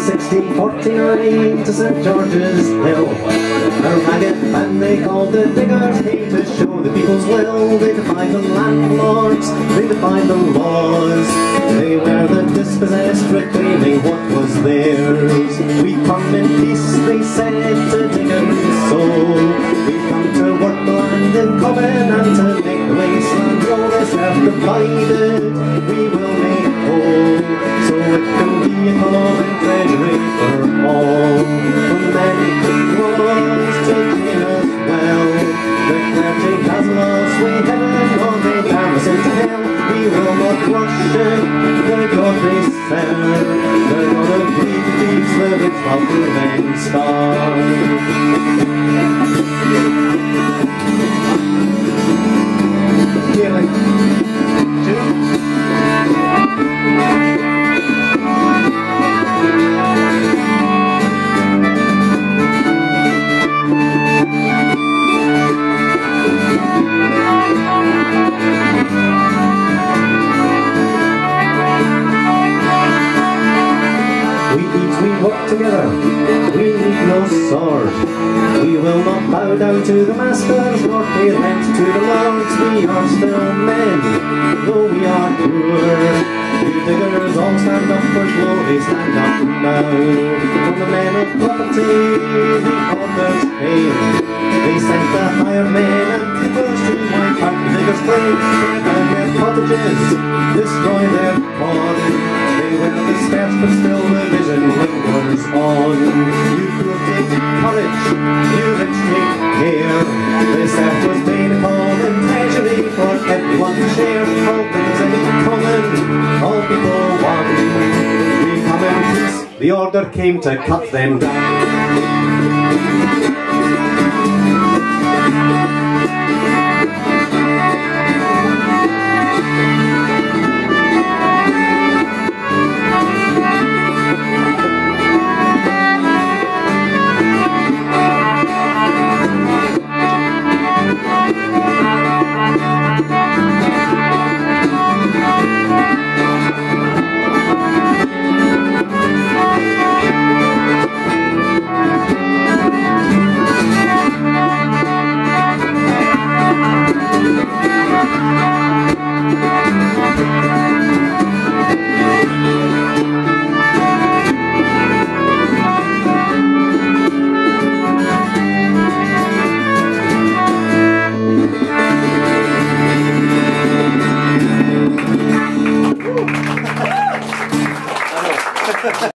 1649 to St. George's Hill. A ragged band they called the Diggers came to show the people's will. They defied the landlords, they defied the laws. They were the dispossessed, reclaiming what was theirs. We come in peace, they said to Diggers' soul. We come to work the land in common and to make the wasteland roll. This earth divided, we will make whole, so it can be a common treasury for all. From many was to Cana's well, the clergy has lost way heaven, or they damn us into hell. We will not worship the God they serve, the God of greed feeds the rich while poor men starve. Healing. We work together, we need no sword. We will not bow down to the masters, nor pay rent to the lords. We are still men, though we are poor. You diggers all stand up for glory, stand up now. From the men of property, the owners came. They sent the hired men and keepers to wipe out the diggers' claims, tear down their cottages, destroy their corn. They were dispersed, but still the vision lingers on. You poor take courage, you rich take care. This earth was made a common treasury for everyone to share. All things in common, all people one. We come in peace, the order came to cut them down.